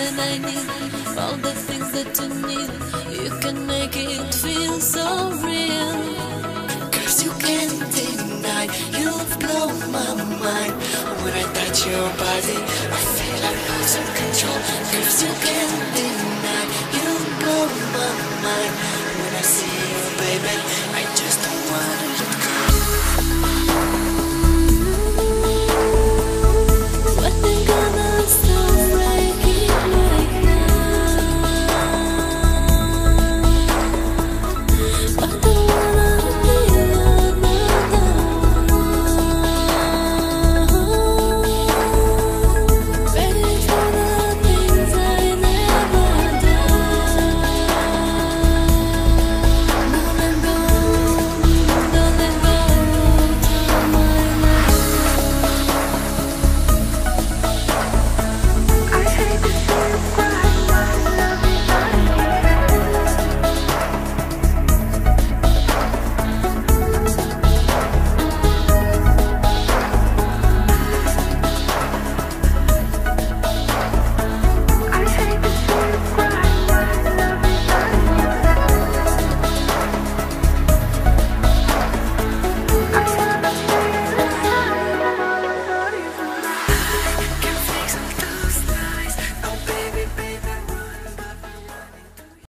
that I need, all the things that you need. You can make it feel so real. Cause you can't deny, you've blown my mind. When I touch your body, I feel like losing control. Cause you can't